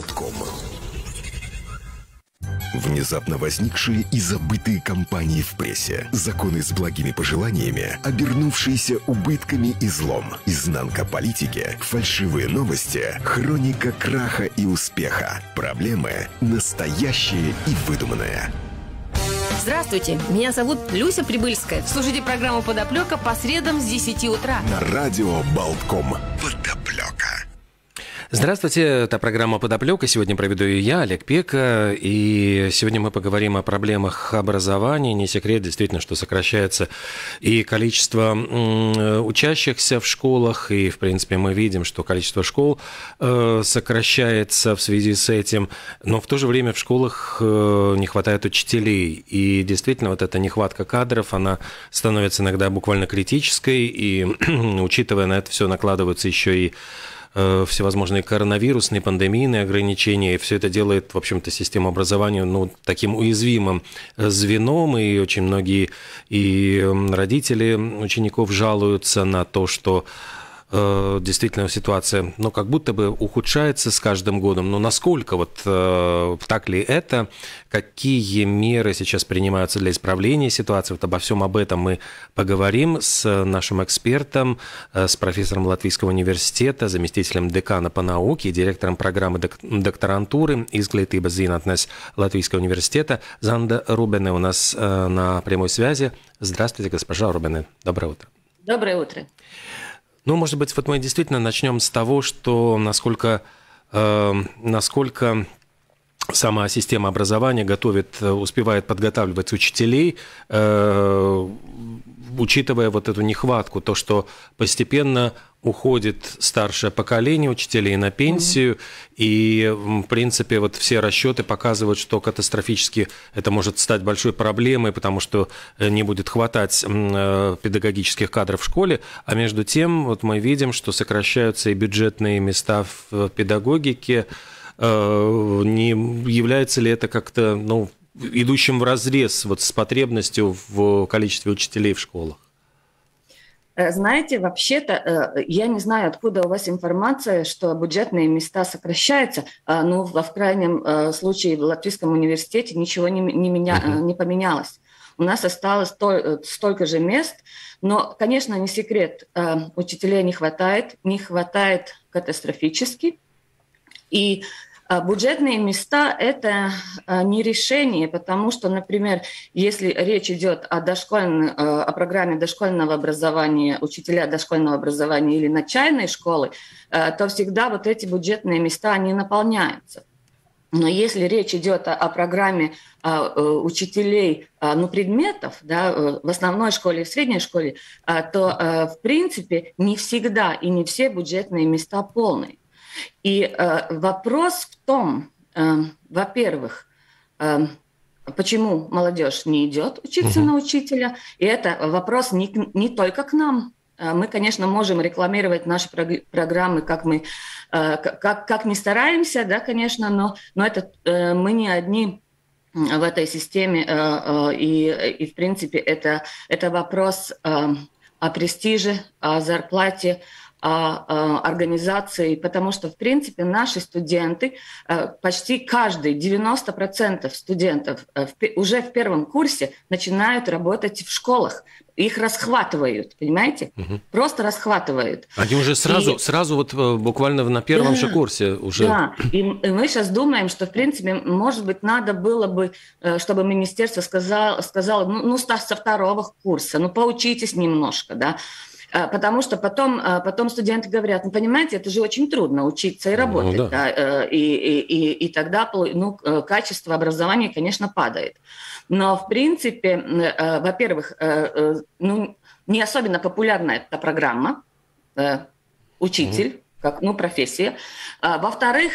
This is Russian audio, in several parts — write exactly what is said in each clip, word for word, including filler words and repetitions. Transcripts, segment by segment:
Болтком. Внезапно возникшие и забытые кампании в прессе. Законы с благими пожеланиями, обернувшиеся убытками и злом. Изнанка политики, фальшивые новости, хроника краха и успеха. Проблемы настоящие и выдуманные. Здравствуйте, меня зовут Люся Прибыльская. Слушайте программу «Подоплека» по средам с десяти утра. На радио Болтком. Подоплека. Здравствуйте, это программа «Подоплека». Сегодня проведу ее я, Олег Пека. И сегодня мы поговорим о проблемах образования. Не секрет, действительно, что сокращается и количество учащихся в школах. И, в принципе, мы видим, что количество школ сокращается в связи с этим. Но в то же время в школах не хватает учителей. И действительно, вот эта нехватка кадров, она становится иногда буквально критической. И, учитывая на это все, накладываются еще и всевозможные коронавирусные, пандемийные ограничения, и все это делает, в общем-то, систему образования, ну, таким уязвимым звеном, и очень многие и родители учеников жалуются на то, что э, действительно ситуация, ну, как будто бы ухудшается с каждым годом. Но насколько, вот э, так ли это, какие меры сейчас принимаются для исправления ситуации, вот обо всем об этом мы поговорим с нашим экспертом, с профессором Латвийского университета, заместителем декана по науке и директором программы докторантуры Изглетības zinātnes Латвийского университета. Занда Рубене у нас на прямой связи. Здравствуйте, госпожа Рубене. Доброе утро. Доброе утро. Ну, может быть, вот мы действительно начнем с того, что насколько, э, насколько сама система образования готовит, успевает подготавливать учителей, э, учитывая вот эту нехватку, то, что постепенно уходит старшее поколение учителей на пенсию, mm-hmm. и, в принципе, вот все расчеты показывают, что катастрофически это может стать большой проблемой, потому что не будет хватать педагогических кадров в школе, а между тем вот мы видим, что сокращаются и бюджетные места в педагогике. Не является ли это как-то, ну, идущим вразрез вот с потребностью в количестве учителей в школах? Знаете, вообще-то, я не знаю, откуда у вас информация, что бюджетные места сокращаются. Ну, в крайнем случае в Латвийском университете ничего не, не, меня, uh-huh. не поменялось. У нас осталось то, столько же мест, но, конечно, не секрет, учителей не хватает, не хватает катастрофически. И бюджетные места – это не решение, потому что, например, если речь идет о, дошкольной, о программе дошкольного образования, учителя дошкольного образования или начальной школы, то всегда вот эти бюджетные места, они наполняются. Но если речь идет о, о программе учителей, ну, предметов, да, в основной школе и в средней школе, то, в принципе, не всегда и не все бюджетные места полные. И э, вопрос в том, э, во-первых, э, почему молодежь не идет учиться uh-huh. на учителя, и это вопрос не, не только к нам. Мы, конечно, можем рекламировать наши программы, как мы, э, как, как не стараемся, да, конечно, но, но это, э, мы не одни в этой системе, э, э, и, и, в принципе, это, это вопрос э, о престиже, о зарплате, о организации, потому что, в принципе, наши студенты, почти каждый, девяносто процентов студентов уже в первом курсе начинают работать в школах. Их расхватывают, понимаете? Угу. Просто расхватывают. Они уже сразу, и... сразу вот буквально на первом да, же курсе уже. Да, и мы сейчас думаем, что, в принципе, может быть, надо было бы, чтобы министерство сказало, сказало ну, ну, со второго курса, ну, поучитесь немножко, да. Потому что потом, потом студенты говорят, ну, понимаете, это же очень трудно учиться и работать. Ну, да. Да, и, и, и, и тогда ну, качество образования, конечно, падает. Но, в принципе, во-первых, ну, не особенно популярна эта программа «Учитель», как ну, профессия. Во-вторых,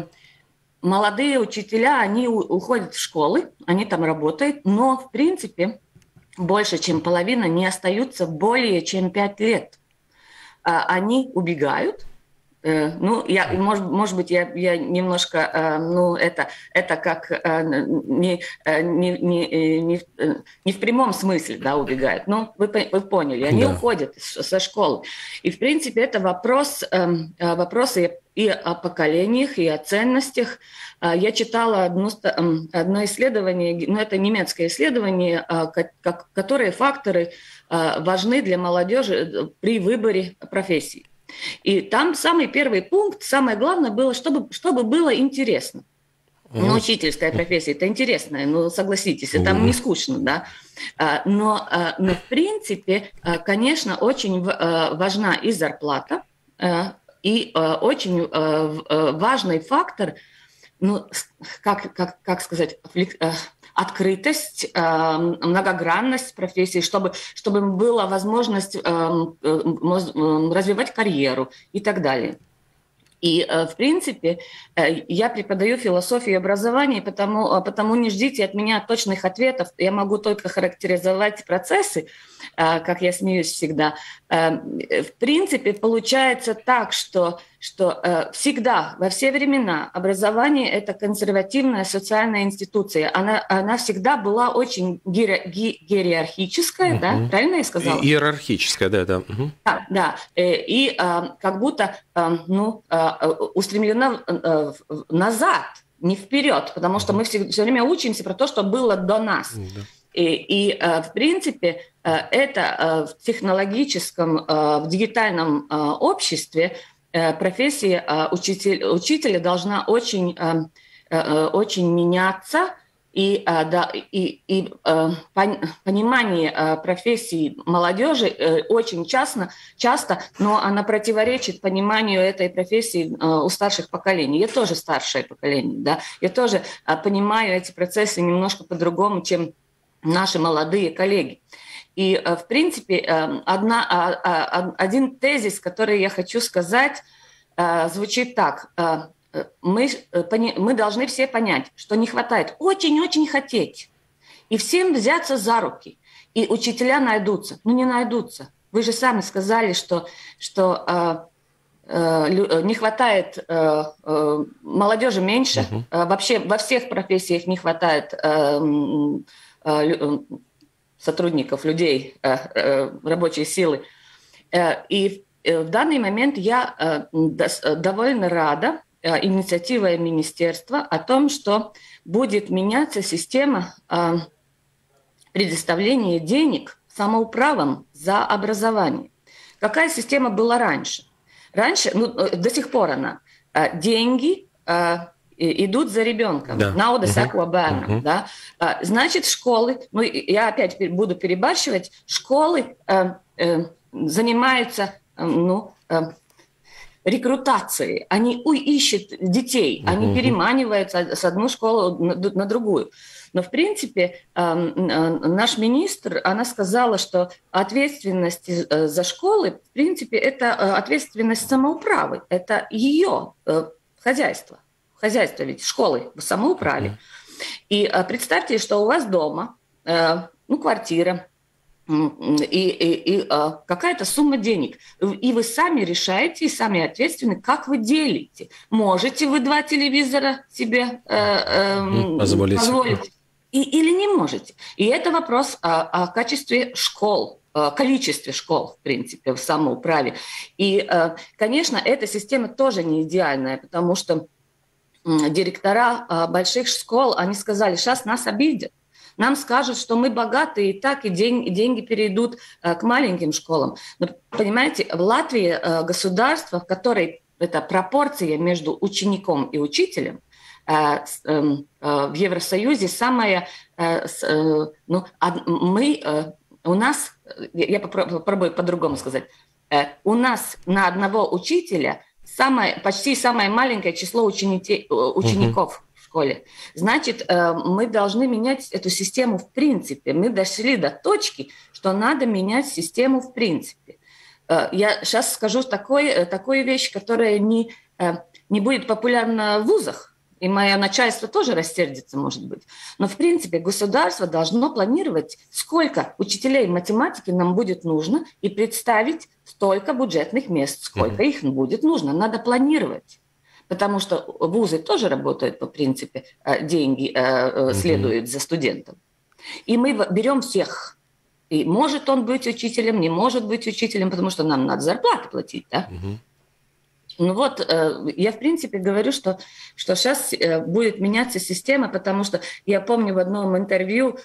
молодые учителя, они уходят в школы, они там работают, но, в принципе, больше, чем половина не остаются более чем пять лет. Они убегают, Ну, я, может, может быть, я, я немножко, ну, это, это как не, не, не, не, не в прямом смысле, да, убегают. Ну, вы, вы поняли, они да. уходят со школы. И, в принципе, это вопрос, вопросы и о поколениях, и о ценностях. Я читала одно, одно исследование, ну, это немецкое исследование, которые факторы важны для молодежи при выборе профессии. И там самый первый пункт, самое главное было, чтобы, чтобы было интересно. Ну, учительская профессия, это интересно, ну, согласитесь, это там не скучно, да. Но, но, в принципе, конечно, очень важна и зарплата, и очень важный фактор, ну, как, как, как сказать, открытость, многогранность профессии, чтобы, чтобы была возможность развивать карьеру и так далее. И, в принципе, я преподаю философию образования, потому, потому не ждите от меня точных ответов. Я могу только характеризовать процессы, как я смеюсь всегда. В принципе, получается так, что, что всегда, во все времена, образование – это консервативная социальная институция. Она, она всегда была очень иерархическая, угу. да? Правильно я сказала? Иерархическая, да, да. Угу. Да, да. И как будто ну, устремлена назад, не вперед, потому что мы все, все время учимся про то, что было до нас. Да. И, и в принципе, это в технологическом, в дигитальном обществе профессия учителя, учителя должна очень, очень меняться. И, да, и, и понимание профессии молодежи очень часто, часто, но она противоречит пониманию этой профессии у старших поколений. Я тоже старшее поколение, да, я тоже понимаю эти процессы немножко по-другому, чем наши молодые коллеги. И, в принципе, одна, один тезис, который я хочу сказать, звучит так. Мы, мы должны все понять, что не хватает очень-очень хотеть и всем взяться за руки. И учителя найдутся. Ну, не найдутся. Вы же сами сказали, что, что э, э, не хватает э, э, молодежи меньше. Uh-huh. Э, вообще во всех профессиях не хватает э, э, сотрудников, людей, э, э, рабочей силы. Э, и в данный момент я э, довольно рада инициатива министерства о том, что будет меняться система э, предоставления денег самоуправам за образование. Какая система была раньше? Раньше, ну, до сих пор она, э, деньги э, идут за ребенком. Да. Nauda seko bērnam. Да? Э, значит, школы, ну, я опять буду перебарщивать, школы э, э, занимаются, э, ну, э, рекрутации, они ой, ищут детей, uh-huh. они переманиваются с одной школы на, на другую. Но, в принципе, наш министр, она сказала, что ответственность за школы, в принципе, это ответственность самоуправы, это ее хозяйство. Хозяйство ведь школы в самоуправе. Uh-huh. И представьте, что у вас дома, ну, квартира, и, и, и а, какая-то сумма денег. И вы сами решаете, и сами ответственны, как вы делите. Можете вы два телевизора себе э, э, позволить, позволить и, или не можете. И это вопрос о, о качестве школ, о количестве школ, в принципе, в самоуправе. И, э, конечно, эта система тоже не идеальная, потому что э, директора э, больших школ, они сказали, сейчас нас обидят. Нам скажут, что мы богатые, и так, и деньги, деньги перейдут э, к маленьким школам. Но, понимаете, в Латвии э, государство, в которой эта пропорция между учеником и учителем, э, э, э, в Евросоюзе самая... Э, э, ну, мы, э, у нас, я попробую по-другому сказать, э, у нас на одного учителя самое, почти самое маленькое число ученики, учеников. Uh-huh. Школе. Значит, мы должны менять эту систему в принципе. Мы дошли до точки, что надо менять систему в принципе. Я сейчас скажу такой, такую вещь, которая не, не будет популярна в вузах, И мое начальство тоже рассердится, может быть. Но, в принципе, государство должно планировать, сколько учителей математики нам будет нужно, и представить столько бюджетных мест, сколько mm-hmm. их будет нужно. Надо планировать. Потому что вузы тоже работают по принципу деньги mm-hmm. следуют за студентом. И мы берем всех. И может он быть учителем, не может быть учителем, потому что нам надо зарплату платить, да? Mm-hmm. Ну вот, я, в принципе, говорю, что, что сейчас будет меняться система, потому что я помню в одном интервью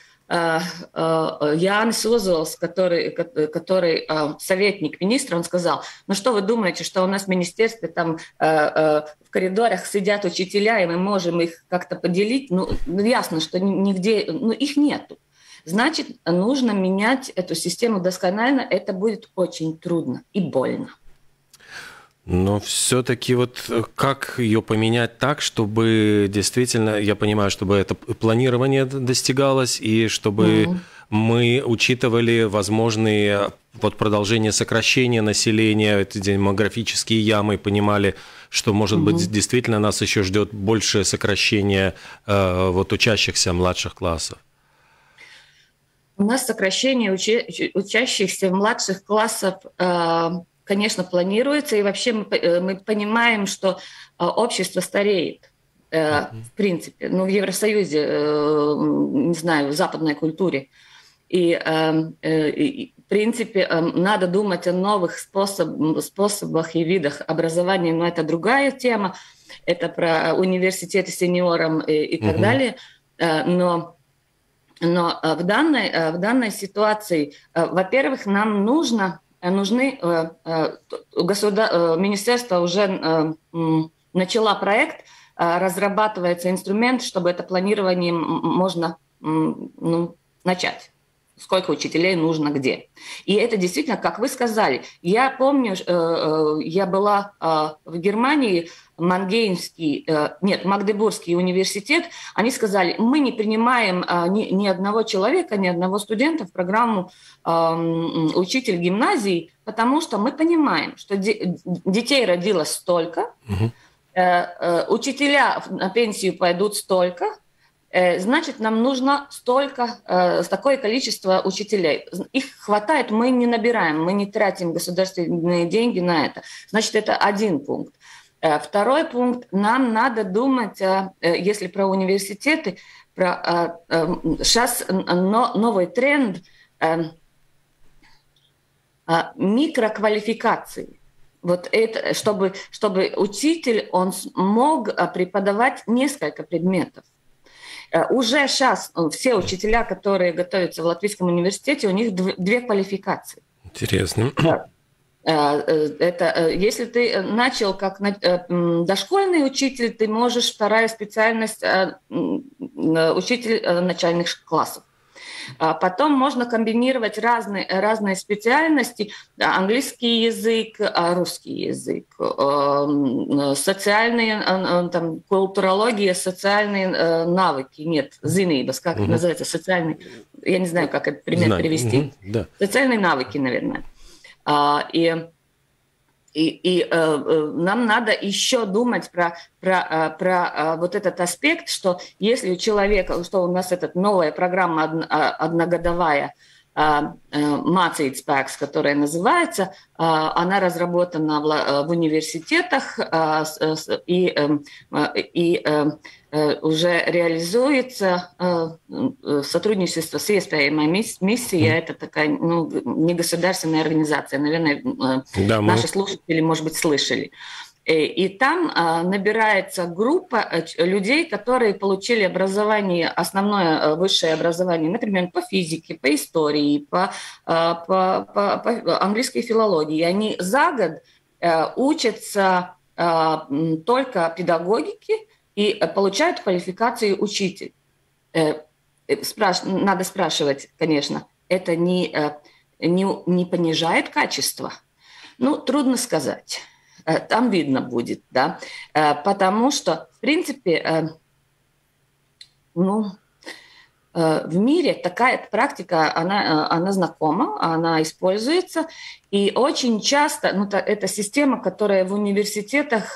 Янис Озолс, который, который советник министра, он сказал: ну что вы думаете, что у нас в министерстве там в коридорах сидят учителя, и мы можем их как-то поделить? Ну, ясно, что нигде, ну, их нету. Значит, нужно менять эту систему досконально, это будет очень трудно и больно. Но все-таки вот как ее поменять так, чтобы действительно, я понимаю, чтобы это планирование достигалось, и чтобы mm-hmm. мы учитывали возможные вот продолжение сокращения населения, эти демографические ямы, понимали, что, может mm-hmm. быть, действительно нас еще ждет большее сокращение э, вот учащихся младших классов. У нас сокращение уча- учащихся младших классов э- конечно, планируется, и вообще мы, мы понимаем, что э, общество стареет, э, mm-hmm. в принципе, ну, в Евросоюзе, э, не знаю, в западной культуре. И, э, э, и в принципе, э, надо думать о новых способ, способах и видах образования, но это другая тема, это про университеты сеньорам и, и так mm-hmm. далее. Э, но но в данной, в данной ситуации, э, во-первых, нам нужно... Нужны, государ... министерство уже начало проект, разрабатывается инструмент, чтобы это планирование можно ну, начать. Сколько учителей нужно где. И это действительно, как вы сказали, я помню, я была в Германии, Мангеймский, нет, Магдебургский университет, они сказали, мы не принимаем ни, ни одного человека, ни одного студента в программу учитель гимназии, потому что мы понимаем, что де, детей родилось столько, угу. учителя на пенсию пойдут столько, значит, нам нужно столько, такое количество учителей. Их хватает, мы не набираем, мы не тратим государственные деньги на это. Значит, это один пункт. Второй пункт, нам надо думать, если про университеты, про сейчас новый тренд микроквалификации. Вот это, чтобы, чтобы учитель, он мог преподавать несколько предметов. Уже сейчас все учителя, которые готовятся в Латвийском университете, у них две квалификации. Интересно. Это, если ты начал как дошкольный учитель, ты можешь вторая специальность учитель начальных классов. Потом можно комбинировать разные, разные специальности: английский язык, русский язык, социальные, там, культурология, социальные навыки, нет, зинības, как угу. это называется, социальные, я не знаю, как этот пример Знаю. перевести, угу. да. социальные навыки, наверное. И, и, и нам надо еще думать про, про, про вот этот аспект, что если у человека, что у нас эта новая программа одногодовая, mācītspēks, которая называется, она разработана в, в университетах и, и уже реализуется сотрудничество с иespējamai миссией. Это такая ну, негосударственная организация, наверное, да, мы... наши слушатели, может быть, слышали. И там а, набирается группа людей, которые получили образование, основное высшее образование, например, по физике, по истории, по, а, по, по, по английской филологии. Они за год а, учатся а, только педагогике и получают квалификацию учитель. Э, спраш... Надо спрашивать, конечно, это не, не, не понижает качество? Ну, трудно сказать. Там видно будет, да, потому что, в принципе, ну, в мире такая практика, она, она знакома, она используется, и очень часто, ну, это система, которая в университетах,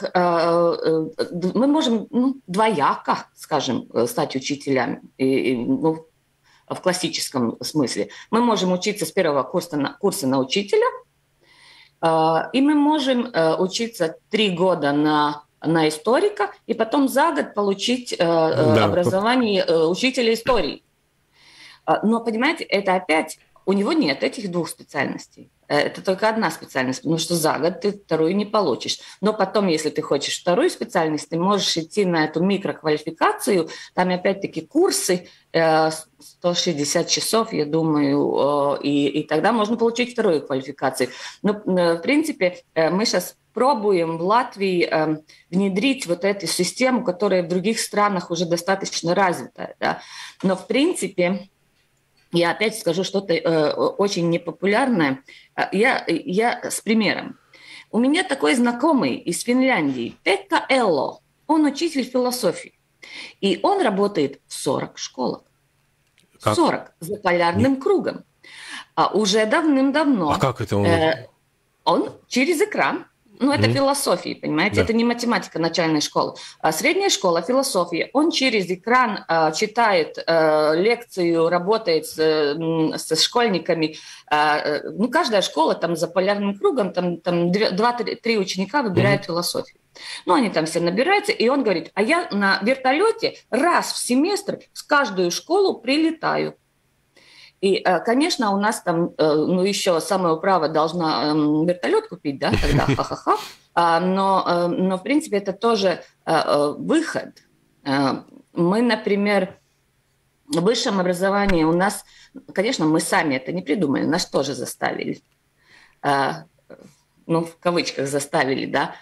мы можем ну, двояко, скажем, стать учителями, и, ну, в классическом смысле. Мы можем учиться с первого курса на, курса на учителя, и мы можем учиться три года на на историка, и потом за год получить э, да, образование э, учителя истории. Но, понимаете, это опять, у него нет этих двух специальностей. Это только одна специальность, потому что за год ты вторую не получишь. Но потом, если ты хочешь вторую специальность, ты можешь идти на эту микроквалификацию. Там опять-таки курсы, э, сто шестьдесят часов, я думаю, э, и, и тогда можно получить вторую квалификацию. Но, э, в принципе, э, мы сейчас пробуем в Латвии э, внедрить вот эту систему, которая в других странах уже достаточно развита. Да? Но, в принципе, я опять скажу что-то э, очень непопулярное. Я, я с примером. У меня такой знакомый из Финляндии, Пекка Элло, он учитель философии. И он работает в сорок школах. Как? сорок за полярным кругом. А уже давным-давно. А как это он? Э, он через экран. Ну, это mm-hmm. философия, понимаете? Да. Это не математика начальной школы. А средняя школа философии. Он через экран а, читает а, лекцию, работает с, с школьниками. А, ну, каждая школа там за полярным кругом, там, там два-три ученика выбирают mm-hmm. философию. Ну, они там все набираются, и он говорит, а я на вертолете раз в семестр в каждую школу прилетаю. И, конечно, у нас там, ну, еще самоуправа должна вертолет купить, да, тогда ха-ха-ха. Но, но, в принципе, это тоже выход. Мы, например, в высшем образовании у нас, конечно, мы сами это не придумали, нас тоже заставили. Ну, в кавычках заставили, да.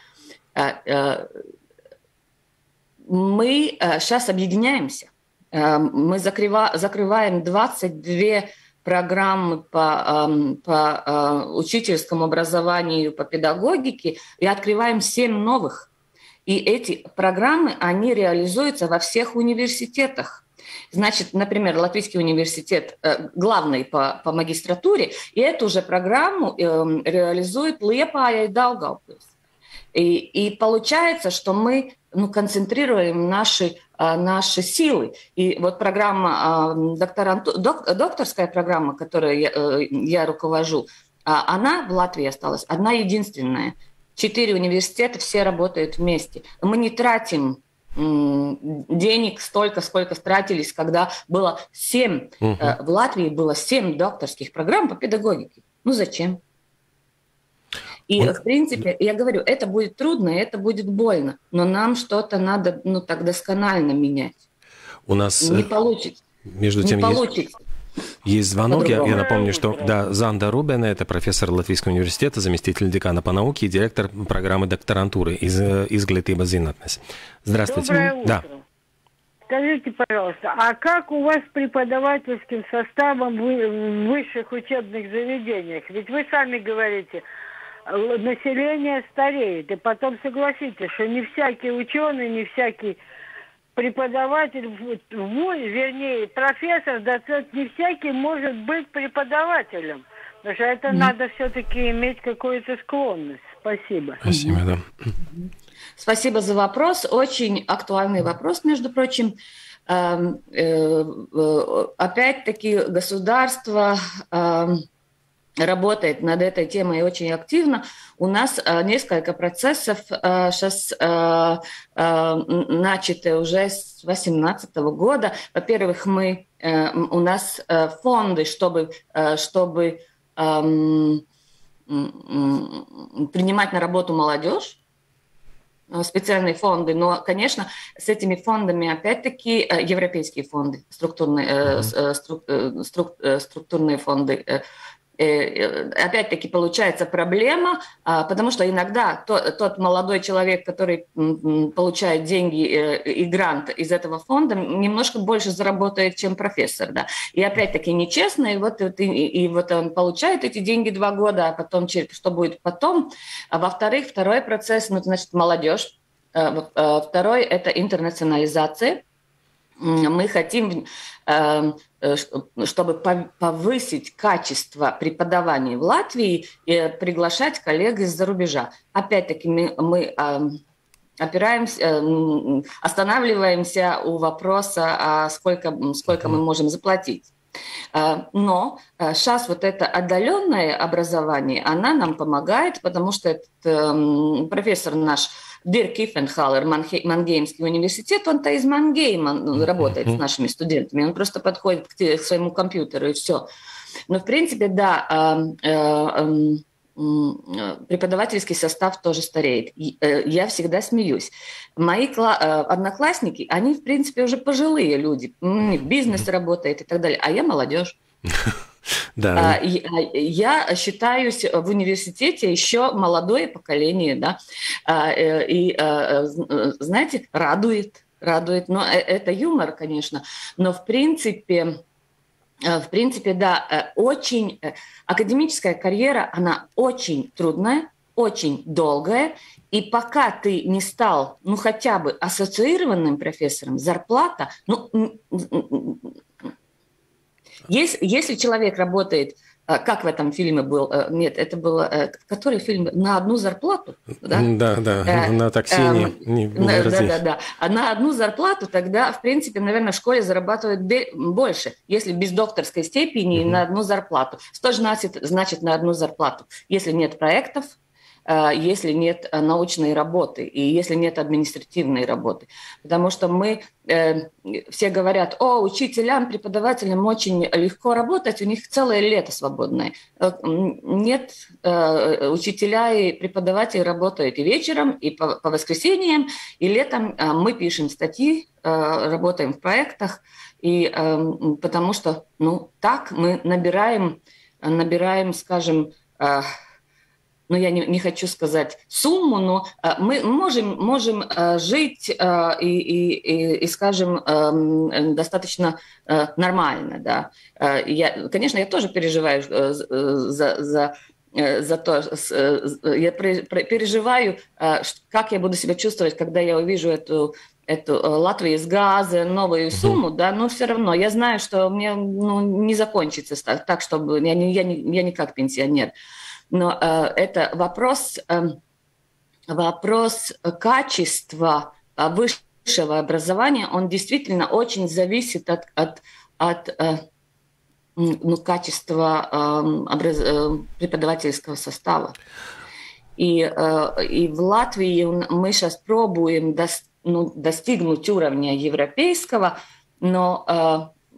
Мы сейчас объединяемся. Мы закрываем двадцать две программы по, по учительскому образованию, по педагогике и открываем семь новых. И эти программы, они реализуются во всех университетах. Значит, например, Латвийский университет главный по, по магистратуре, и эту же программу реализует Liepāja и Daugavpils. И, и получается, что мы ну, концентрируем наши, наши силы. И вот программа, докторанту, док, докторская программа, которую я, я руковожу, она в Латвии осталась одна единственная. Четыре университета, все работают вместе. Мы не тратим денег столько, сколько тратились, когда было семь, угу. в Латвии было семь докторских программ по педагогике. Ну зачем? И, Он... в принципе, я говорю, это будет трудно, это будет больно, но нам что-то надо, ну, так досконально менять. У нас... Не получится. Между тем, не есть... получится. Есть звонок. Я, я напомню, что да, Занда Рубена, это профессор Латвийского университета, заместитель декана по науке и директор программы докторантуры из Izglītības zinātnes. Здравствуйте. Доброе утро. Да. Скажите, пожалуйста, а как у вас с преподавательским составом в высших учебных заведениях? Ведь вы сами говорите, население стареет, и потом согласитесь, что не всякий ученый, не всякий преподаватель, вернее, профессор, доцент, не всякий может быть преподавателем. Потому что это mm. надо все-таки иметь какую-то склонность. Спасибо. Спасибо, да. Спасибо за вопрос. Очень актуальный вопрос, между прочим. Опять-таки государство работает над этой темой очень активно. У нас э, несколько процессов э, сейчас э, э, начаты уже с две тысячи восемнадцатого года. Во-первых, мы, э, у нас э, фонды, чтобы, э, чтобы э, э, принимать на работу молодежь, специальные фонды, но, конечно, с этими фондами, опять-таки, европейские фонды, структурные, э, струк, э, струк, э, структурные фонды, э, опять-таки получается проблема, потому что иногда тот, тот молодой человек, который получает деньги и грант из этого фонда, немножко больше заработает, чем профессор. Да? И опять-таки нечестно, и вот, и, и вот он получает эти деньги два года, а потом что будет потом. А во-вторых, второй процесс, ну, значит, молодежь. Второй – это интернационализация. мы хотим, чтобы повысить качество преподавания в Латвии, и приглашать коллег из-за рубежа. Опять-таки мы, мы опираемся, останавливаемся у вопроса, а сколько, сколько мы можем заплатить. Но сейчас вот это отдаленное образование, она нам помогает, потому что этот профессор наш Дирк Кифенхалер, Мангеймский университет, он-то из Мангейма работает с нашими студентами, он просто подходит к своему компьютеру и все. Но в принципе, да, преподавательский состав тоже стареет. Я всегда смеюсь. Мои одноклассники, они, в принципе, уже пожилые люди. Бизнес работает и так далее. А я молодежь. Да. Я считаюсь в университете еще молодое поколение. Да? И, знаете, радует. Радует. Но это юмор, конечно. Но, в принципе... В принципе, да, очень академическая карьера, она очень трудная, очень долгая, и пока ты не стал, ну, хотя бы ассоциированным профессором, зарплата, ну, если, если человек работает, как в этом фильме был, нет, это было, который фильм, на одну зарплату, да? Да, да, э, на такси э, не, не, не да, да, да, да, а на одну зарплату тогда, в принципе, наверное, в школе зарабатывают больше, если без докторской степени mm-hmm. на одну зарплату. Что значит, значит на одну зарплату? Если нет проектов, если нет научной работы и если нет административной работы. Потому что мы, э, все говорят, о, учителям, преподавателям очень легко работать, у них целое лето свободное. Нет, э, учителя и преподаватели работают и вечером, и по, по воскресеньям, и летом э, мы пишем статьи, э, работаем в проектах, и, э, потому что ну, так мы набираем, набираем, скажем, э, ну, я не, не хочу сказать сумму, но э, мы можем, можем э, жить э, и, и, и, скажем, э, достаточно э, нормально. Да. Э, я, конечно, я тоже переживаю э, за, за, э, за то, э, я pre, pre, переживаю, э, как я буду себя чувствовать, когда я увижу эту, эту Латвию с газа, новую сумму, да, но все равно я знаю, что мне ну, не закончится так, так чтобы я не, я, не, я не как пенсионер. Но э, это вопрос, э, вопрос качества высшего образования, он действительно очень зависит от, от, от э, ну, качества э, образ... преподавательского состава. И, э, и в Латвии мы сейчас пробуем до, ну, достигнуть уровня европейского, но э,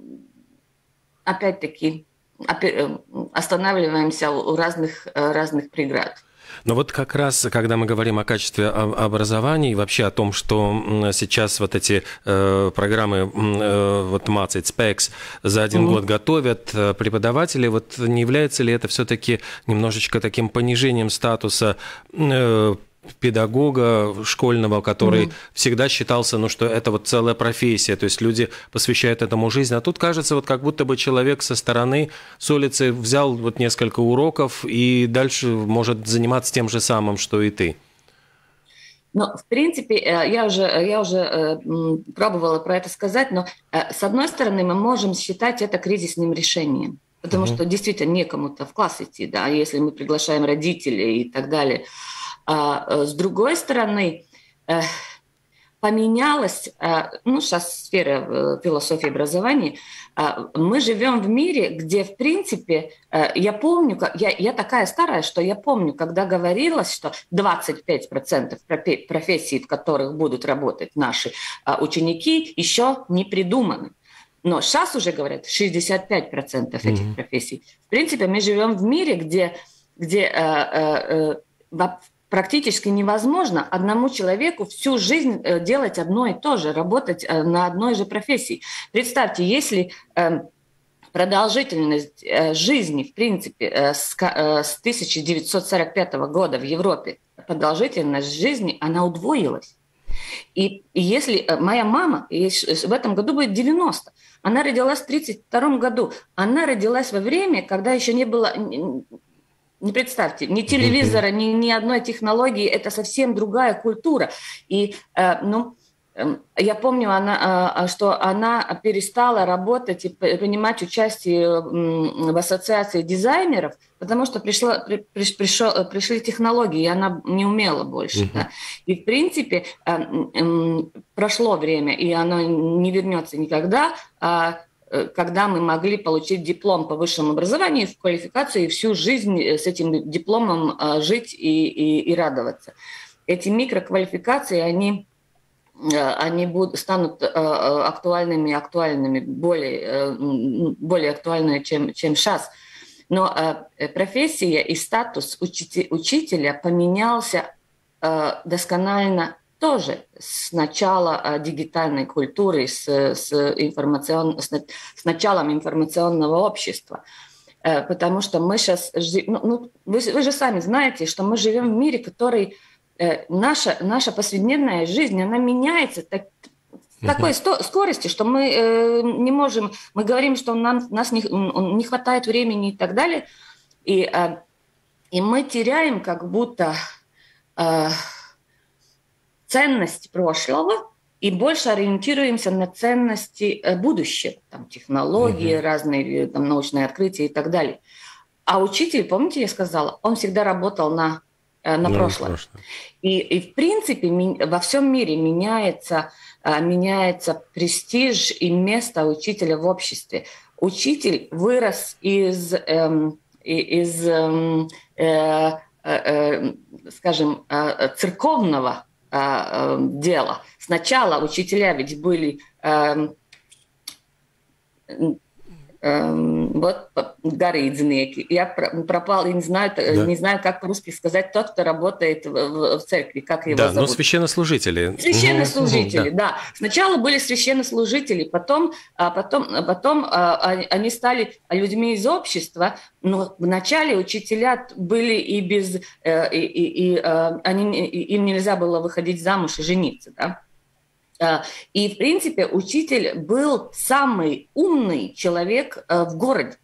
опять-таки останавливаемся у разных, разных преград. Но вот как раз, когда мы говорим о качестве образования и вообще о том, что сейчас вот эти э, программы э, вот Mācīt spēks за один mm-hmm. год готовят преподаватели, вот не является ли это все-таки немножечко таким понижением статуса э, педагога школьного, который mm-hmm. всегда считался, ну, что это вот целая профессия, то есть люди посвящают этому жизнь, а тут кажется, вот как будто бы человек со стороны, с улицы взял вот несколько уроков и дальше может заниматься тем же самым, что и ты. Ну, в принципе, я уже, я уже пробовала про это сказать, но с одной стороны мы можем считать это кризисным решением, потому mm-hmm. что действительно некому-то в класс идти, да, если мы приглашаем родителей и так далее. А с другой стороны, поменялась, ну, сейчас сфера философии образования, мы живем в мире, где, в принципе, я помню, я, я такая старая, что я помню, когда говорилось, что двадцать пять процентов профессий, в которых будут работать наши ученики, еще не придуманы. Но сейчас уже говорят шестьдесят пять процентов этих mm-hmm. профессий. В принципе, мы живем в мире, где, где практически невозможно одному человеку всю жизнь делать одно и то же, работать на одной же профессии. Представьте, если продолжительность жизни, в принципе, с тысяча девятьсот сорок пятого года в Европе, продолжительность жизни, она удвоилась. И, и если моя мама, в этом году будет девяносто, она родилась в тридцать втором году, она родилась во время, когда еще не было... Не представьте, ни телевизора, ни, ни одной технологии, это совсем другая культура. И, э, ну, Я помню, она, что она перестала работать и принимать участие в ассоциации дизайнеров, потому что пришло, при, пришел, пришли технологии, и она не умела больше. Uh-huh. Да. И, в принципе, прошло время, и оно не вернется никогда, когда мы могли получить диплом по высшему образованию, в квалификацию, и всю жизнь с этим дипломом жить и, и, и радоваться. Эти микроквалификации, они... они будут, станут актуальными, актуальными, более, более актуальными, чем, чем сейчас. Но профессия и статус учителя поменялся досконально тоже с начала дигитальной культуры, с, с, информацион, с, с началом информационного общества. Потому что мы сейчас... Ну, вы, вы же сами знаете, что мы живем в мире, который... Наша, наша повседневная жизнь, она меняется так, с такой uh-huh. скоростью, что мы э, не можем, мы говорим, что нам нас не, не хватает времени и так далее, и, э, и мы теряем как будто э, ценность прошлого и больше ориентируемся на ценности будущего, там, технологии, uh-huh. разные там, научные открытия и так далее. А учитель, помните, я сказала, он всегда работал на на ну, прошлое. прошлое. И, и, в принципе, ми, во всем мире меняется, меняется престиж и место учителя в обществе. Учитель вырос из, эм, из эм, э, э, скажем, э, церковного э, э, дела. Сначала учителя ведь были... Э, вот гарīdznieki. Я пропал, я не знаю, да. не знаю, как по-русски сказать, тот, кто работает в, в церкви, как его да, зовут. Да, ну священнослужители. Священнослужители, угу, да. да. Сначала были священнослужители, потом, потом, потом они стали людьми из общества, но вначале учителя были и без... И, и, и, они, им нельзя было выходить замуж и жениться, да. И, в принципе, учитель был самый умный человек в городе.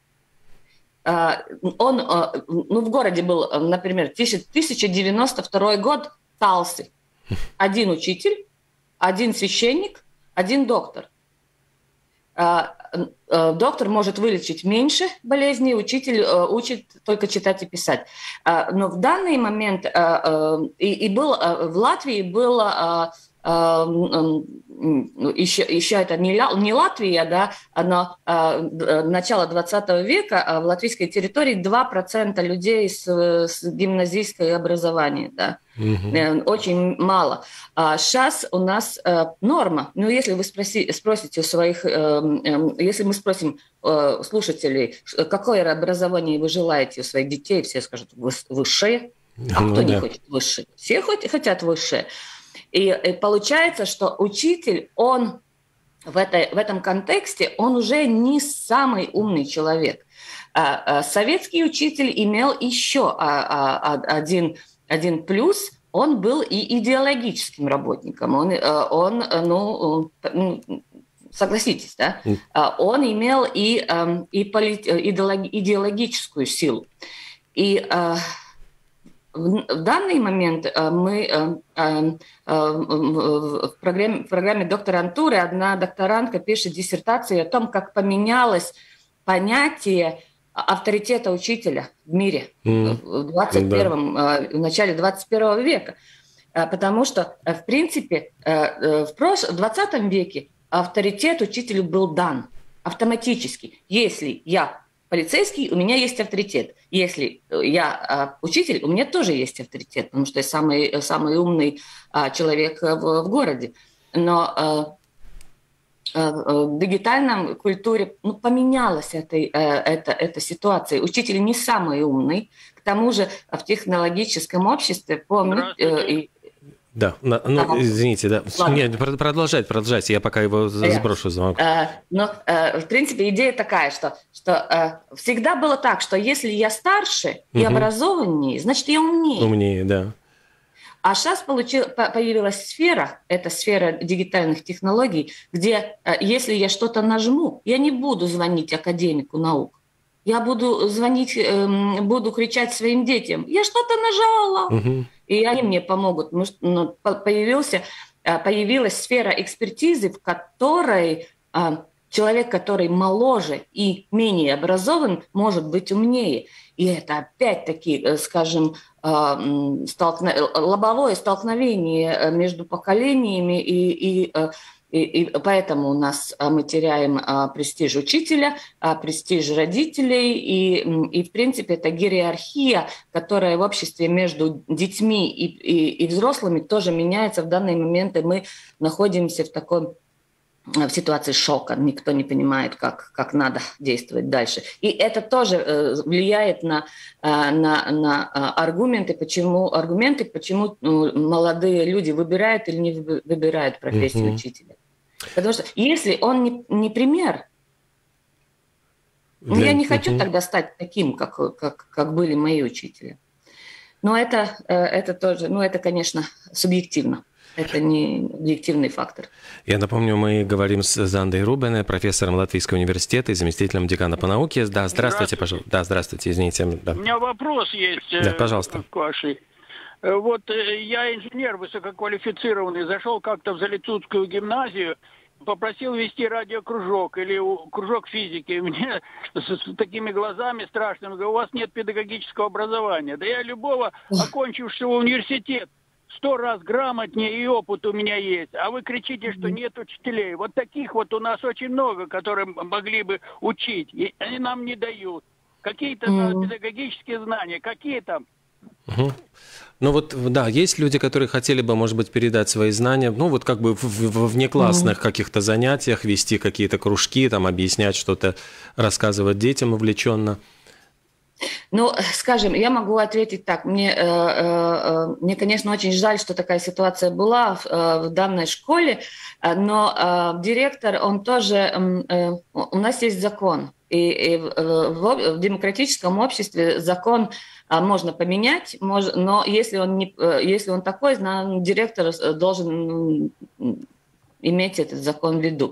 Он, ну, в городе был, например, тысяча девяносто второй год, Талсы. Один учитель, один священник, один доктор. Доктор может вылечить меньше болезней, учитель учит только читать и писать. Но в данный момент и, и был, в Латвии было... Еще, еще это не, не Латвия, да, но а, начало двадцатого века, а в латвийской территории два процента людей с, с гимназийским образованием, да, угу. Очень мало. А сейчас у нас а, норма. Ну, если вы спроси, спросите у своих, а, если мы спросим а, слушателей, какое образование вы желаете у своих детей, все скажут высшее, а ну, кто да. не хочет высшее? Все хотят высшее. И, и получается, что учитель, он в, этой, в этом контексте, он уже не самый умный человек. А, а, советский учитель имел еще а, а, один, один плюс, он был и идеологическим работником. Он, он ну, согласитесь, да? Он имел и, и полит, идеологическую силу. И... В данный момент мы в программе, в программе докторантуры одна докторантка пишет диссертацию о том, как поменялось понятие авторитета учителя в мире mm. в двадцать первом, да. в начале двадцать первого века. Потому что, в принципе, в двадцатом веке авторитет учителю был дан автоматически. Если я полицейский, у меня есть авторитет. Если я э, учитель, у меня тоже есть авторитет, потому что я самый, самый умный э, человек в, в городе. Но э, э, в дигитальной культуре ну, поменялась эта, э, эта, эта ситуация. Учитель не самый умный. К тому же в технологическом обществе, помню... Э, Да, ну, ага. извините, да. Нет, продолжать, продолжать, я пока его сброшу звонок. Но, в принципе, идея такая, что, что всегда было так, что если я старше и угу. образованнее, значит, я умнее. Умнее, да. А сейчас получил, появилась сфера, это сфера дигитальных технологий, где, если я что-то нажму, я не буду звонить академику наук. Я буду звонить, буду кричать своим детям, я что-то нажала. Угу. И они мне помогут. Ну, появился появилась сфера экспертизы, в которой человек, который моложе и менее образован, может быть умнее. И это опять-таки, скажем, столкно... лобовое столкновение между поколениями, и, и, и, и поэтому у нас мы теряем престиж учителя, престиж родителей, и, и в принципе это иерархия, которая в обществе между детьми и, и, и взрослыми тоже меняется. В данный момент и мы находимся в таком в ситуации шока, никто не понимает, как, как надо действовать дальше. И это тоже э, влияет на, э, на, на аргументы, почему, аргументы, почему ну, молодые люди выбирают или не выбирают профессию mm-hmm. учителя. Потому что если он не, не пример, ну, я не хочу mm-hmm. тогда стать таким, как, как, как были мои учителя. Но это, э, это тоже, ну это, конечно, субъективно. Это не объективный фактор. Я напомню, мы говорим с Зандой Рубене, профессором Латвийского университета и заместителем декана по науке. Да, здравствуйте, здравствуйте. пожалуйста. Да, здравствуйте, извините. Да. У меня вопрос есть. Да, пожалуйста. К вашей. Вот я инженер высококвалифицированный, зашел как-то в Залицутскую гимназию, попросил вести радиокружок или кружок физики. Мне с, с такими глазами страшными говорю, у вас нет педагогического образования. Да я любого окончившего университет сто раз грамотнее и опыт у меня есть, а вы кричите, что нет учителей. Вот таких вот у нас очень много, которые могли бы учить, и они нам не дают. Какие-то mm-hmm. педагогические знания, какие там? Угу. Ну вот, да, есть люди, которые хотели бы, может быть, передать свои знания, ну вот как бы в, в, в внеклассных mm-hmm. каких-то занятиях, вести какие-то кружки, там, объяснять что-то, рассказывать детям увлеченно. Ну, скажем, я могу ответить так. Мне, э, э, мне, конечно, очень жаль, что такая ситуация была в, э, в данной школе, но э, директор, он тоже... Э, у нас есть закон, и, и в, в, в демократическом обществе закон э, можно поменять, мож, но если он, не, э, если он такой, значит, директор должен э, иметь этот закон в виду.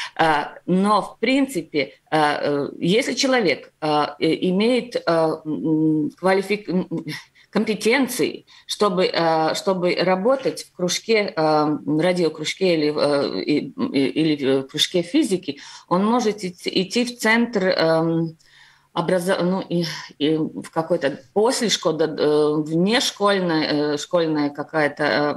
Но, в принципе, если человек имеет квалифик... компетенции, чтобы, чтобы работать в кружке, радиокружке или, или в кружке физики, он может идти в центр образов... ну, и, и в какой-то после школы, внешкольная школьная какая-то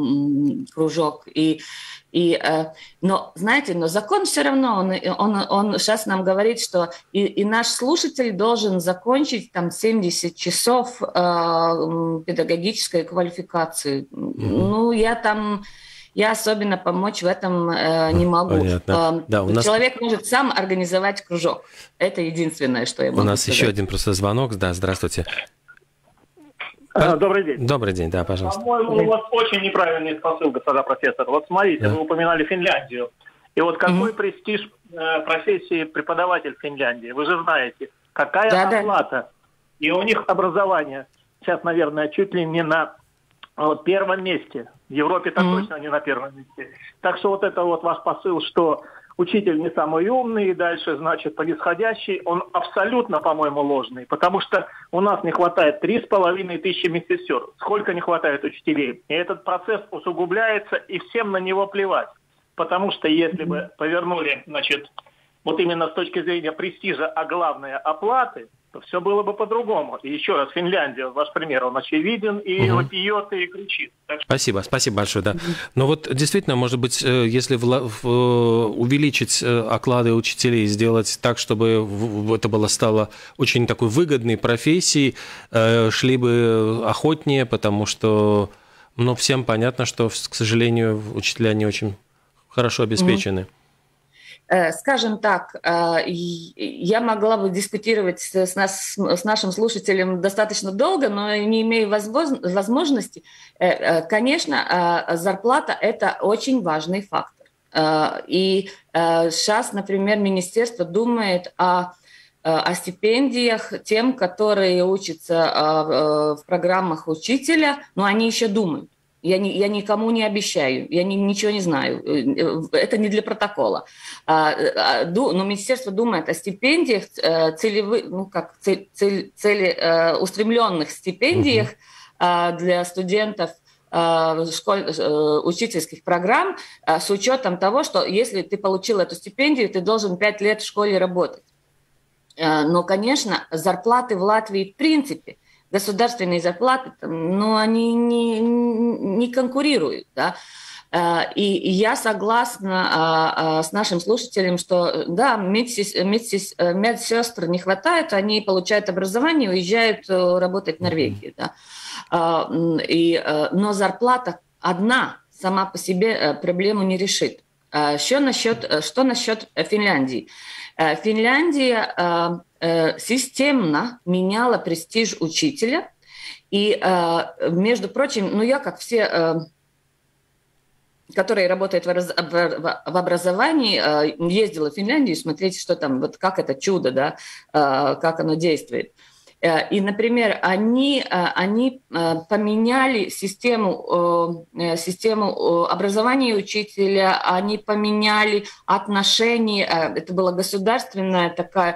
кружок. И И, но, знаете, но закон все равно, он, он, он сейчас нам говорит, что и, и наш слушатель должен закончить там семьдесят часов э, педагогической квалификации. Mm-hmm. Ну, я там, я особенно помочь в этом э, не могу. Э, да, у нас... Человек может сам организовать кружок. Это единственное, что я могу У нас сказать. Еще один просто звонок. Да, здравствуйте. Добрый день. Добрый день, да, пожалуйста. По-моему, у вас очень неправильный посыл, господа профессор. Вот смотрите, да. Вы упоминали Финляндию. И вот какой mm-hmm. престиж э, профессии преподаватель в Финляндии? Вы же знаете, какая да, оплата. Да. И у них образование сейчас, наверное, чуть ли не на вот, первом месте. В Европе-то mm-hmm. точно не на первом месте. Так что вот это вот ваш посыл, что учитель не самый умный, и дальше, значит, происходящий, он абсолютно, по-моему, ложный, потому что у нас не хватает три с половиной тысячи медсестер. Сколько не хватает учителей? И этот процесс усугубляется, и всем на него плевать. Потому что если бы повернули, значит, вот именно с точки зрения престижа, а главное оплаты, то все было бы по-другому. И еще раз, Финляндия, ваш пример, он очевиден, и угу. вопиет, и кричит. Так что... Спасибо, спасибо большое, да. Но вот действительно, может быть, если в, в, увеличить оклады учителей, сделать так, чтобы это было стало очень такой выгодной профессией, шли бы охотнее, потому что, ну, всем понятно, что, к сожалению, учителя не очень хорошо обеспечены. Угу. Скажем так, я могла бы дискутировать с, нас, с нашим слушателем достаточно долго, но не имею возможности. Конечно, зарплата – это очень важный фактор. И сейчас, например, министерство думает о, о стипендиях тем, которые учатся в программах учителя, но они еще думают. Я, не, я никому не обещаю, я не, ничего не знаю. Это не для протокола. Но министерство думает о стипендиях, целевых, ну, как цель, цель, целеустремленных стипендиях uh-huh. для студентов школь, учительских программ с учетом того, что если ты получил эту стипендию, ты должен пять лет в школе работать. Но, конечно, зарплаты в Латвии в принципе, государственные зарплаты, ну, они не, не конкурируют, да. И я согласна с нашим слушателем, что да, медсестр, медсестр не хватает, они получают образование, уезжают работать в Норвегию. Да. И, но зарплата одна сама по себе проблему не решит. Что насчет, что насчет Финляндии? Финляндия системно меняла престиж учителя. И, между прочим, ну я, как все, которые работают в образовании, ездила в Финляндию смотреть, что там, вот как это чудо, да, как оно действует. И, например, они, они поменяли систему, систему образования учителя, они поменяли отношения, это была государственная такая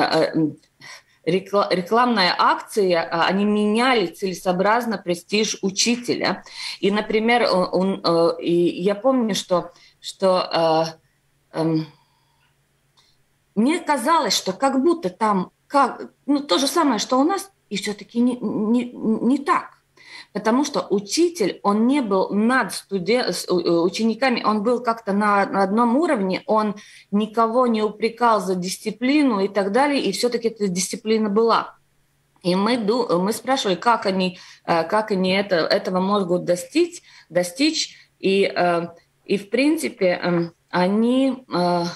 рекламная акция, они меняли целесообразно престиж учителя. И, например, он, он, и я помню, что, что э, э, мне казалось, что как будто там как, ну, то же самое, что у нас, и все-таки не, не, не так. Потому что учитель, он не был над студен... учениками, он был как-то на, на одном уровне, он никого не упрекал за дисциплину и так далее, и все-таки эта дисциплина была. И мы, мы спрашивали, как они, как они это, этого могут достичь, достичь и, и в принципе они...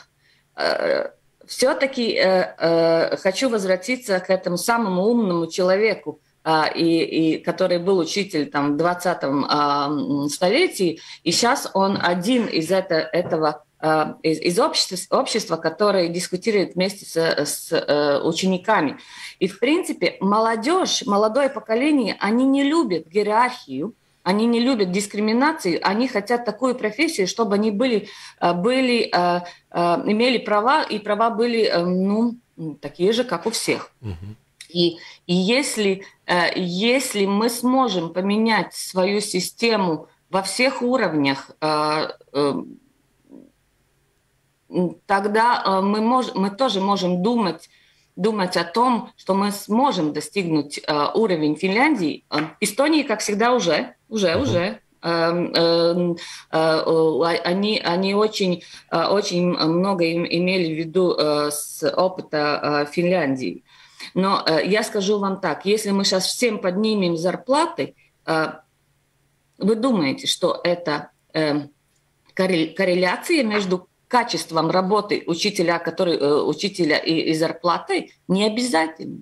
Все-таки хочу возвратиться к этому самому умному человеку, И, и который был учитель там, в двадцатом э, столетии, и сейчас он один из это, этого, э, из, из общества, общества, которое дискутирует вместе с, с э, учениками. И, в принципе, молодежь, молодое поколение, они не любят иерархию, они не любят дискриминацию, они хотят такую профессию, чтобы они были, были, э, э, имели права, и права были э, ну, такие же, как у всех. Mm-hmm. И, и если, если мы сможем поменять свою систему во всех уровнях, тогда мы, мож, мы тоже можем думать, думать о том, что мы сможем достигнуть уровень Финляндии. Эстонии, как всегда, уже, уже, uh-huh. уже. Они, они очень, очень много имели в виду с опыта Финляндии. Но э, я скажу вам так, если мы сейчас всем поднимем зарплаты, э, вы думаете, что это э, корреляция между качеством работы учителя, который, э, учителя и, и зарплатой? Не обязательно.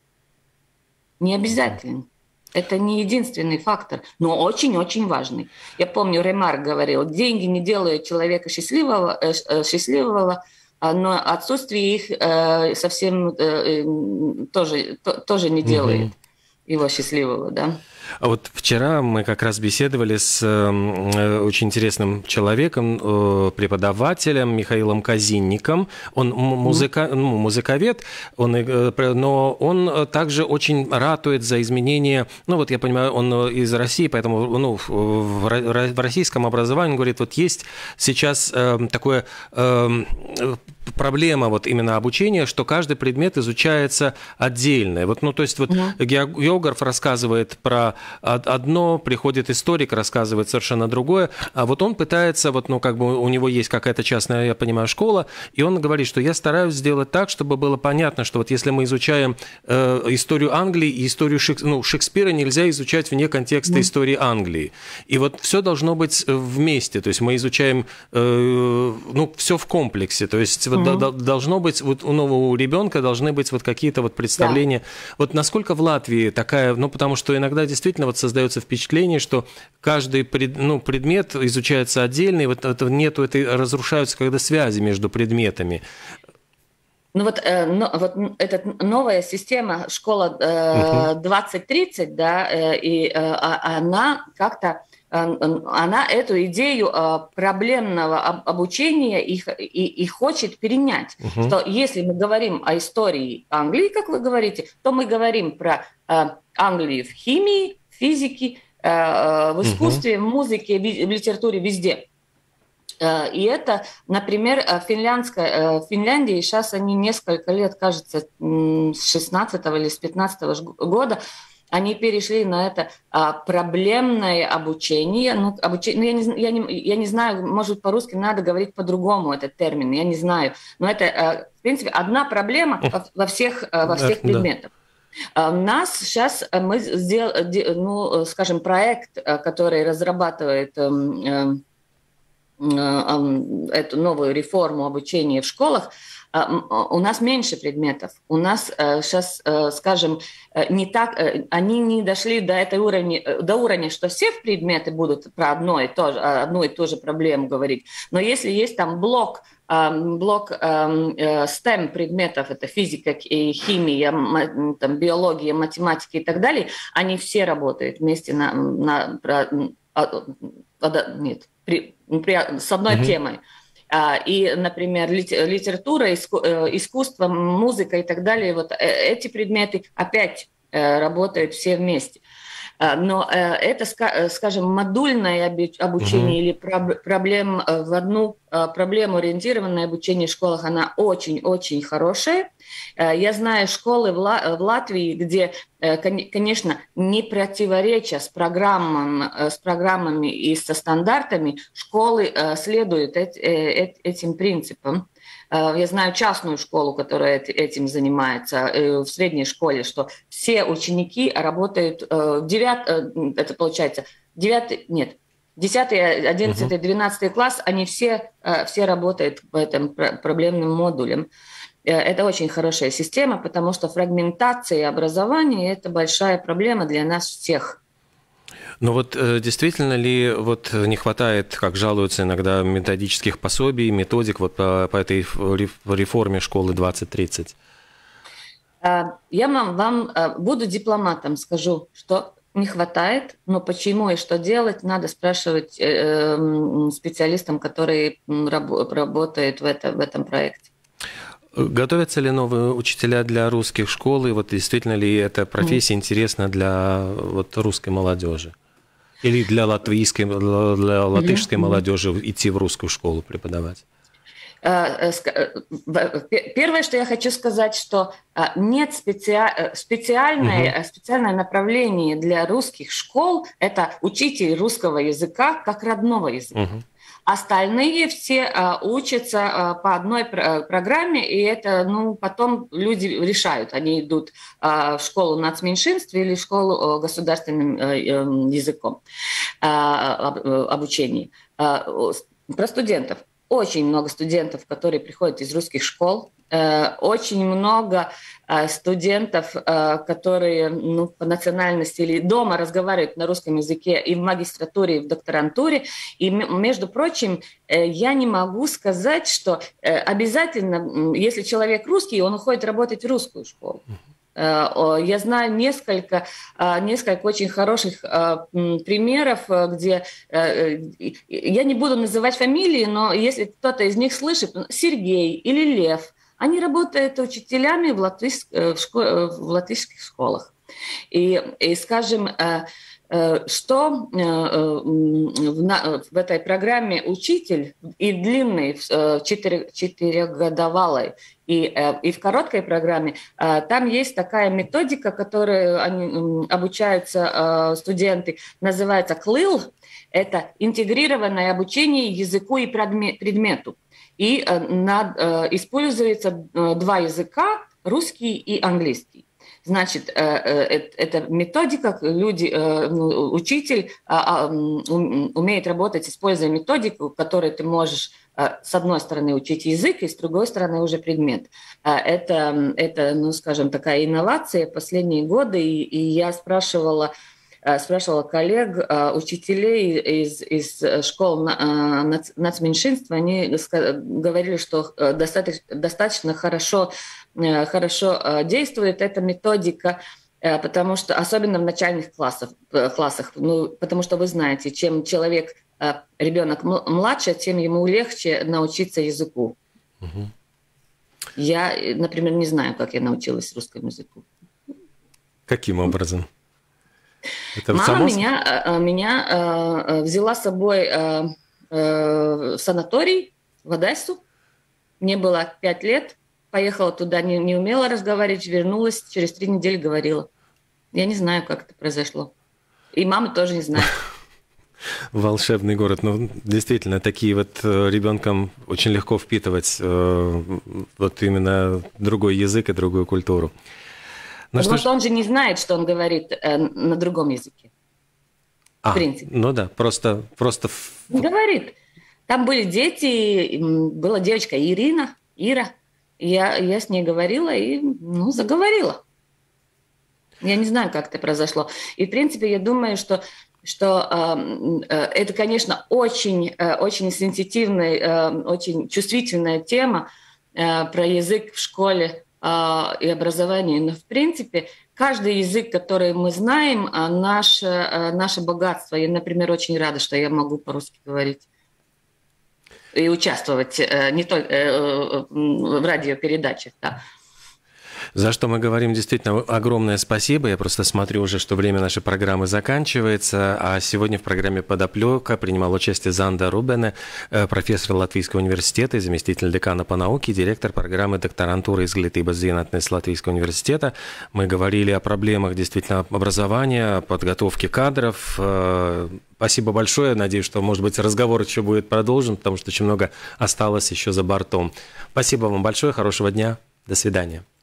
Не обязательно. Это не единственный фактор, но очень-очень важный. Я помню, Ремарк говорил, деньги не делают человека счастливого, э, э, счастливого, но отсутствие их э, совсем э, тоже, то, тоже не делает mm-hmm. его счастливого, да. А вот вчера мы как раз беседовали с э, очень интересным человеком, э, преподавателем Михаилом Казинником. Он музыка, ну, музыковед, он, э, но он также очень ратует за изменения. Ну вот я понимаю, он из России, поэтому ну, в, в российском образовании, он говорит, вот есть сейчас э, такое... Э, проблема вот именно обучения, что каждый предмет изучается отдельно. Вот, ну, то есть вот mm-hmm. географ рассказывает про одно, приходит историк, рассказывает совершенно другое, а вот он пытается, вот, ну, как бы у него есть какая-то частная, я понимаю, школа, и он говорит, что я стараюсь сделать так, чтобы было понятно, что вот если мы изучаем э, историю Англии и историю Шек... ну, Шекспира, нельзя изучать вне контекста mm-hmm. истории Англии. И вот все должно быть вместе, то есть мы изучаем, э, ну, все в комплексе, то есть вот mm-hmm. должно быть, вот у нового ребенка должны быть вот какие-то вот представления. Yeah. Вот насколько в Латвии такая, ну, потому что иногда действительно вот создается впечатление, что каждый пред, ну, предмет изучается отдельно, и вот это нету этой, разрушаются когда связи между предметами. Ну вот, э, но, вот эта новая система школа э, двадцать тридцать, да, э, и э, она как-то она эту идею проблемного обучения и, и, и хочет перенять. Uh-huh. Что если мы говорим о истории Англии, как вы говорите, то мы говорим про Англию в химии, физике, в искусстве, в музыке, в литературе, везде. И это, например, финляндская, в Финляндии сейчас они несколько лет, кажется, с шестнадцатого или с пятнадцатого года, они перешли на это а, проблемное обучение. Ну, обучение, ну, я, не, я, не, я не знаю, может, по-русски надо говорить по-другому этот термин, я не знаю. Но это, а, в принципе, одна проблема во всех, во всех предметах. У нас сейчас мы сделали, ну, скажем, проект, который разрабатывает эту новую реформу обучения в школах. У нас меньше предметов. У нас сейчас, скажем, не так, они не дошли до этой уровня, до уровня, что все предметы будут про одно и то же, одну и ту же проблему говорить. Но если есть там блок, блок STEM предметов, это физика, химия, там, биология, математика и так далее, они все работают вместе на, на, нет, при, при, с одной mm-hmm. темой. И, например, литература, искусство, музыка и так далее, вот эти предметы опять работают все вместе. Но это, скажем, модульное обучение mm-hmm. или проблем в одну проблему-ориентированное обучение в школах, она очень-очень хорошая. Я знаю школы в Латвии, где, конечно, не противоречия с программами, с программами и со стандартами, школы следуют этим принципам. Я знаю частную школу, которая этим занимается в средней школе, что все ученики работают в девятом, это получается девятый, нет, десятый, одиннадцатый, двенадцатый класс, они все, все работают в этом проблемным модуле. Это очень хорошая система, потому что фрагментация образования – это большая проблема для нас всех. Но вот действительно ли вот не хватает, как жалуются иногда, методических пособий, методик вот по, по этой реформе школы двадцать тридцать? Я вам, вам буду дипломатом, скажу, что не хватает, но почему и что делать, надо спрашивать специалистам, которые работают в, это, в этом проекте. Готовятся ли новые учителя для русских школ, и вот действительно ли эта профессия mm. интересна для вот, русской молодежи? Или для латвийской, для латышской mm-hmm. молодежи идти в русскую школу преподавать? Первое, что я хочу сказать, что нет специ... специальное, mm-hmm. специальное направление для русских школ, это учитель русского языка как родного языка. Mm-hmm. Остальные все а, учатся а, по одной пр- программе, и это, ну, потом люди решают, они идут а, в школу нацменьшинств или в школу а, государственным а, языком а, об, обучения. А, про студентов. Очень много студентов, которые приходят из русских школ. Очень много студентов, которые, ну, по национальности или дома разговаривают на русском языке и в магистратуре, и в докторантуре. И, между прочим, я не могу сказать, что обязательно, если человек русский, он уходит работать в русскую школу. Я знаю несколько, несколько очень хороших примеров, где, я не буду называть фамилии, но если кто-то из них слышит, Сергей или Лев, они работают учителями в, латвийск, в, школ, в латвийских школах. И, и скажем, что в этой программе учитель и длинный, четырехгодовалый, и, и в короткой программе, там есть такая методика, которой они, обучаются студенты, называется КЛИЛ, это интегрированное обучение языку и предмету. И над, используется два языка, русский и английский. Значит, это методика, люди, учитель умеет работать, используя методику, которой ты можешь с одной стороны учить язык, и с другой стороны уже предмет. Это, это, ну, скажем, такая инновация последние годы, и, и я спрашивала, спрашивала коллег, учителей из, из школ нацменьшинства, они говорили, что достаточно, достаточно хорошо, хорошо действует эта методика, потому что, особенно в начальных классах, классах, ну, потому что вы знаете, чем человек, ребенок младше, тем ему легче научиться языку. Угу. Я, например, не знаю, как я научилась русскому языку. Каким образом? Это Мама меня, меня взяла с собой в санаторий в Одессу. Мне было пять лет. Поехала туда, не, не умела разговаривать, вернулась, через три недели говорила. Я не знаю, как это произошло. И мама тоже не знает. Волшебный город. Ну, действительно, такие вот ребенком очень легко впитывать э, вот именно другой язык и другую культуру. Ну, Потому что, что он же не знает, что он говорит э, на другом языке. А, в принципе. Ну да, просто... просто... Говорит. Там были дети, была девочка Ирина, Ира. Я, я с ней говорила и, ну, заговорила. Я не знаю, как это произошло. И, в принципе, я думаю, что, что э, э, это, конечно, очень, э, очень сенситивная, э, очень чувствительная тема э, про язык в школе э, и образовании. Но, в принципе, каждый язык, который мы знаем, э, наше, э, наше богатство. Я, например, очень рада, что я могу по-русски говорить. И участвовать э, не только э, в радиопередачах, да. За что мы говорим действительно огромное спасибо. Я просто смотрю уже, что время нашей программы заканчивается. А сегодня в программе «Подоплека» принимал участие Занда Рубене, профессор Латвийского университета и заместитель декана по науке, директор программы докторантуры изглитības zinātnes Латвийского университета. Мы говорили о проблемах действительно образования, подготовки кадров. Спасибо большое. Надеюсь, что, может быть, разговор еще будет продолжен, потому что очень много осталось еще за бортом. Спасибо вам большое. Хорошего дня. До свидания.